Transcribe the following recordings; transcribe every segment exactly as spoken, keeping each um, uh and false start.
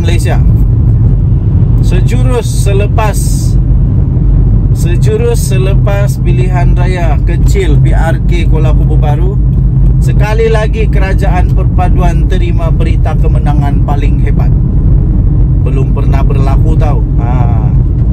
Malaysia. Sejurus selepas Sejurus selepas pilihan raya kecil P R K Kuala Kubu Baru, sekali lagi Kerajaan Perpaduan terima berita kemenangan paling hebat. Belum pernah berlaku tau. ha.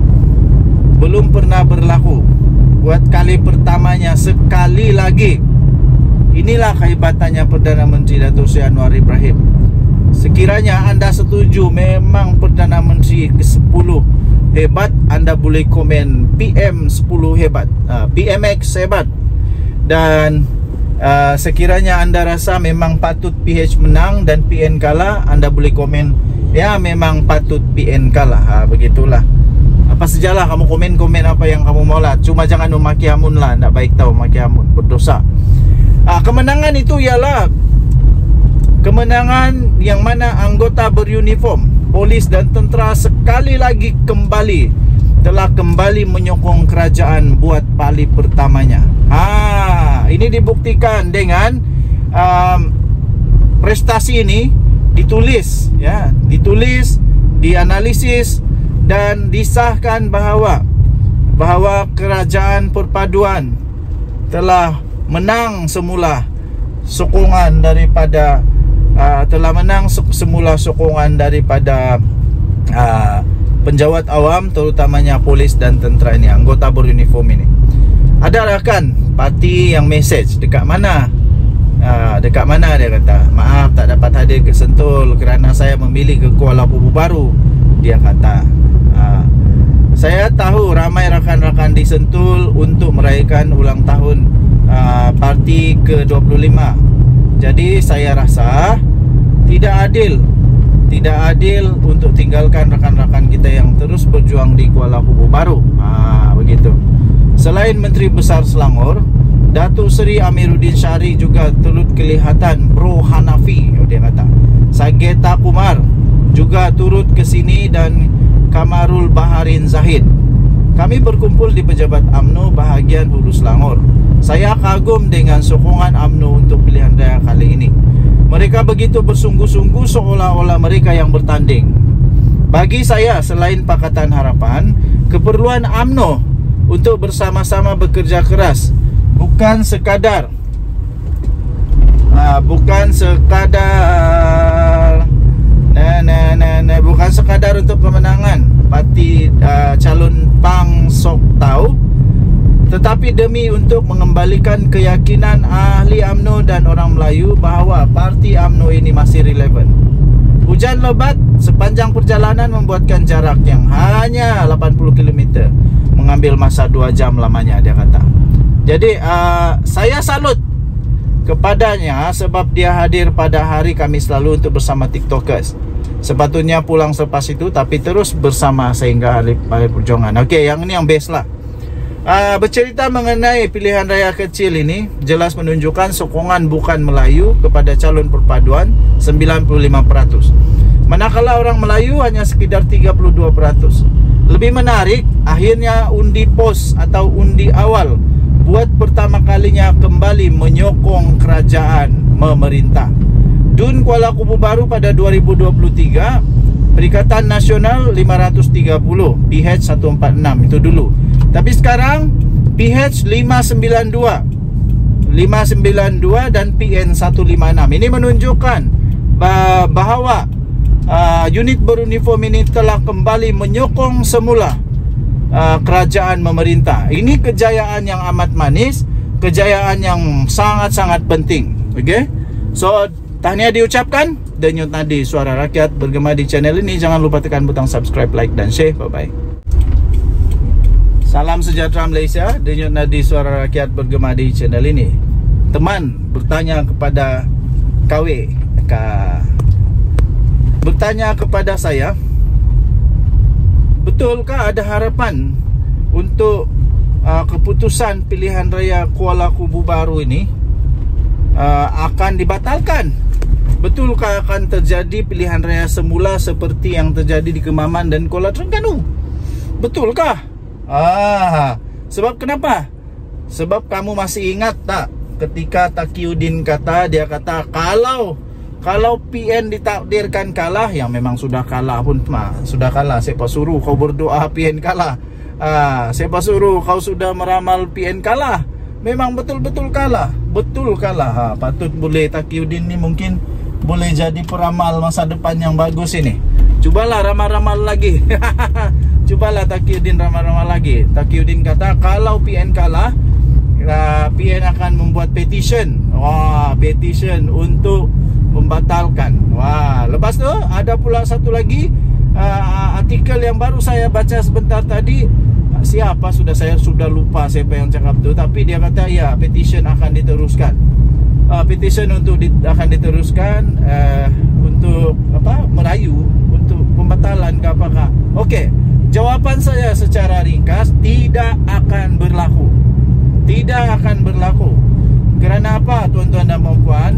Belum pernah berlaku. Buat kali pertamanya, sekali lagi. Inilah kehebatannya Perdana Menteri Datuk Seri Anwar Ibrahim. Sekiranya anda setuju memang Perdana Menteri ke sepuluh hebat, anda boleh komen P M sepuluh hebat, uh, P M X hebat. Dan uh, sekiranya anda rasa memang patut P H menang dan P N kalah, anda boleh komen ya memang patut P N kalah. ha, Begitulah. Apa sajalah kamu komen-komen apa yang kamu mau lah. Cuma jangan memaki Amun lah. Tak baik tau memaki Amun, berdosa. ah, Kemenangan itu ialah kemenangan yang mana anggota beruniform, polis dan tentera sekali lagi kembali telah kembali menyokong kerajaan buat kali pertamanya. ha, Ini dibuktikan dengan um, prestasi ini ditulis, ya, ditulis, dianalisis dan disahkan bahawa bahawa Kerajaan Perpaduan telah menang semula sokongan daripada uh, telah menang semula sokongan daripada uh, penjawat awam, terutamanya polis dan tentera ini, anggota beruniform ini. Ada kan parti yang message dekat mana? Uh, dekat mana dia kata, maaf tak dapat hadir ke Sentul kerana saya memilih ke Kuala Kubu Baru, dia kata. uh, Saya tahu ramai rakan-rakan di Sentul untuk merayakan ulang tahun uh, parti ke dua puluh lima. Jadi saya rasa tidak adil Tidak adil untuk tinggalkan rakan-rakan kita yang terus berjuang di Kuala Kubu Baru. uh, Begitu. Selain Menteri Besar Selangor, Datuk Seri Amiruddin Syari juga turut kelihatan pro Hanafi, dia kata. Sageta Kumar juga turut ke sini dan Kamarul Baharin Zahid. Kami berkumpul di pejabat U M N O bahagian Hulu Selangor. Saya kagum dengan sokongan U M N O untuk pilihan raya kali ini. Mereka begitu bersungguh-sungguh seolah-olah mereka yang bertanding. Bagi saya, selain Pakatan Harapan, keperluan U M N O untuk bersama-sama bekerja keras, bukan sekadar uh, bukan sekadar nah, nah, nah, nah, bukan sekadar untuk kemenangan parti uh, calon Pang Sok Tau, tetapi demi untuk mengembalikan keyakinan ahli U M N O dan orang Melayu bahawa parti U M N O ini masih relevan. Hujan lebat sepanjang perjalanan membuatkan jarak yang hanya lapan puluh kilometer mengambil masa dua jam lamanya, dia kata. Jadi uh, saya salut kepadanya sebab dia hadir pada hari Khamis lalu untuk bersama TikTokers. Sepatutnya pulang selepas itu, tapi terus bersama sehingga hari, hari perjuangan. Okey, yang ini yang best lah. uh, Bercerita mengenai pilihan raya kecil ini jelas menunjukkan sokongan bukan Melayu kepada calon perpaduan sembilan puluh lima peratus, manakala orang Melayu hanya sekitar tiga puluh dua peratus. Lebih menarik, akhirnya undi pos atau undi awal buat pertama kalinya kembali menyokong kerajaan memerintah. D U N Kuala Kubu Baru pada dua ribu dua puluh tiga, Perikatan Nasional lima ratus tiga puluh, P H seratus empat puluh enam itu dulu. Tapi sekarang P H lima sembilan dua lima sembilan dua dan P N seratus lima puluh enam. Ini menunjukkan bahawa uh, unit beruniform ini telah kembali menyokong semula uh, kerajaan memerintah. Ini kejayaan yang amat manis, kejayaan yang sangat-sangat penting. Okey. So tahniah diucapkan. Denyut Nadi Suara Rakyat bergema di channel ini. Jangan lupa tekan butang subscribe, like dan share. Bye bye. Salam sejahtera Malaysia. Denyut Nadi Suara Rakyat bergema di channel ini. Teman bertanya kepada K W K bertanya kepada saya, betulkah ada harapan untuk uh, keputusan pilihan raya Kuala Kubu Baru ini uh, akan dibatalkan? Betulkah akan terjadi pilihan raya semula seperti yang terjadi di Kemaman dan Kuala Terengganu? Betulkah? Ah, sebab kenapa? Sebab kamu masih ingat tak ketika Taqiyuddin kata, dia kata kalau Kalau P N ditakdirkan kalah, yang memang sudah kalah pun mah, sudah kalah. Siapa suruh kau berdoa P N kalah? Ah, siapa suruh kau sudah meramal P N kalah? Memang betul-betul kalah, betul kalah. Ha, patut boleh Taqiyuddin ni mungkin boleh jadi peramal masa depan yang bagus ini. Cubalah ramal-ramal lagi. Cubalah Taqiyuddin ramal-ramal lagi. Taqiyuddin kata kalau P N kalah, uh, P N akan membuat petition. Wah, petition untuk membatalkan. Wah, lepas tu ada pula satu lagi uh, artikel yang baru saya baca sebentar tadi. Siapa sudah saya sudah lupa siapa yang cakap tu, tapi dia kata ya petition akan diteruskan. Uh, petition untuk di, akan diteruskan uh, untuk apa? Merayu untuk pembatalan ke apakah. Okey, jawapan saya secara ringkas tidak akan berlaku. Tidak akan berlaku. Kerana apa, tuan-tuan dan puan-puan?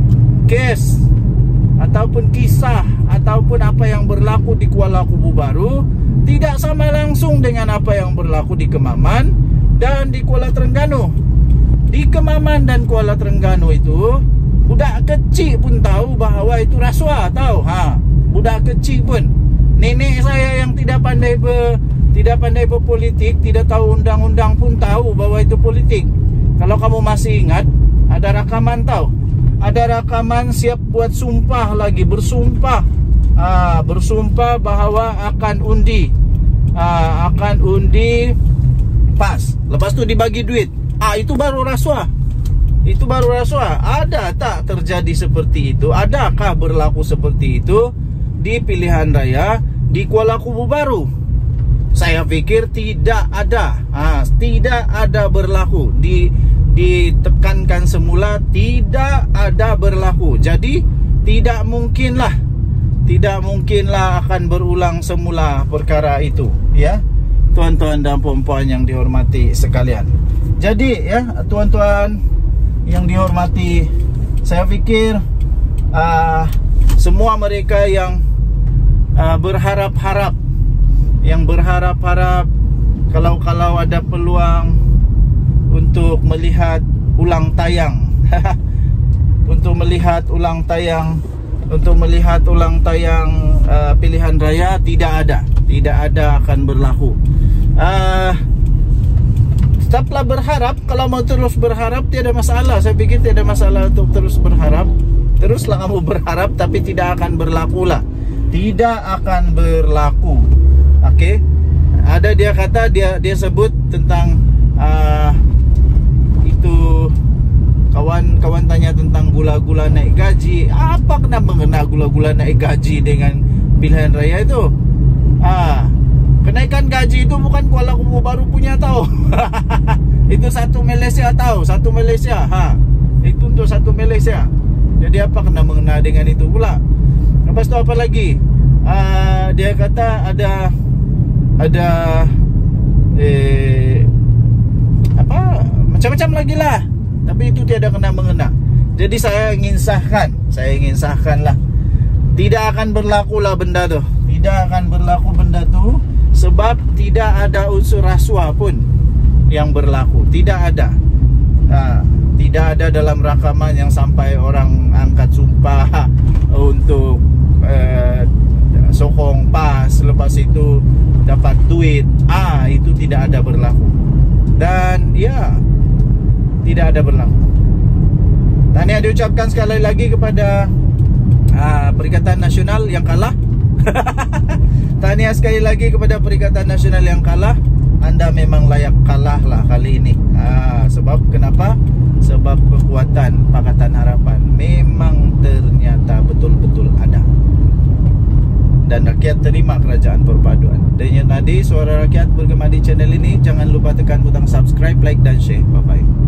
Kes ataupun kisah ataupun apa yang berlaku di Kuala Kubu Baru tidak sama langsung dengan apa yang berlaku di Kemaman dan di Kuala Terengganu. Di Kemaman dan Kuala Terengganu itu budak kecil pun tahu bahawa itu rasuah, tahu? Ha, budak kecil pun. Nenek saya yang tidak pandai ber, tidak pandai berpolitik, tidak tahu undang-undang pun tahu bahawa itu politik. Kalau kamu masih ingat, ada rakaman tahu. Ada rakaman siap buat sumpah lagi, bersumpah, aa, bersumpah bahawa akan undi, aa, akan undi PAS. Lepas tu dibagi duit. Ah, itu baru rasuah. Itu baru rasuah. Ada tak terjadi seperti itu? Adakah berlaku seperti itu di pilihan raya di Kuala Kubu Baru? Saya fikir tidak ada. Ah, tidak ada berlaku. Di ditekankan semula tidak ada berlaku. Jadi tidak mungkinlah tidak mungkinlah akan berulang semula perkara itu, ya, tuan-tuan dan puan-puan yang dihormati sekalian. Jadi ya, tuan-tuan yang dihormati, saya fikir uh, semua mereka yang uh, berharap-harap yang berharap-harap kalau-kalau ada peluang untuk melihat ulang tayang untuk melihat ulang tayang untuk melihat ulang tayang uh, pilihan raya, tidak ada tidak ada akan berlaku. uh, tetaplah berharap. Kalau mau terus berharap tiada masalah. Saya pikir tiada masalah untuk terus berharap. Teruslah kamu berharap, tapi tidak akan berlaku lah. Tidak akan berlaku. Okey, ada dia kata dia dia sebut tentang uh, itu kawan-kawan tanya tentang gula-gula naik gaji. Apa kena mengena gula-gula naik gaji dengan pilihan raya itu? Ah, kenaikan gaji itu bukan Kuala Kubu Baru punya tahu. Itu satu Malaysia tahu, satu Malaysia. Ha, itu untuk satu Malaysia. Jadi apa kena mengena dengan itu pula? Lepas tu apa lagi? Ah, dia kata ada ada eh apa macam-macam lagi lah, tapi itu tiada kena mengena. Jadi saya ingin sahkan, saya ingin sahkan lah, tidak akan berlaku lah benda tu. Tidak akan berlaku benda tu, sebab tidak ada unsur rasuah pun yang berlaku. Tidak ada. Ha, tidak ada dalam rakaman yang sampai orang angkat sumpah untuk uh, sokong PAS, lepas itu dapat duit. Ah, itu tidak ada berlaku. Dan ya, tidak ada berlaku. Tahniah diucapkan sekali lagi kepada uh, Perikatan Nasional yang kalah. Tahniah sekali lagi kepada Perikatan Nasional yang kalah. Anda memang layak kalah lah kali ini. uh, Sebab kenapa? Sebab kekuatan Pakatan Harapan memang ternyata betul-betul ada, dan rakyat terima kerajaan perpaduan. Dan yang tadi Suara Rakyat bergema di channel ini. Jangan lupa tekan butang subscribe, like dan share. Bye bye.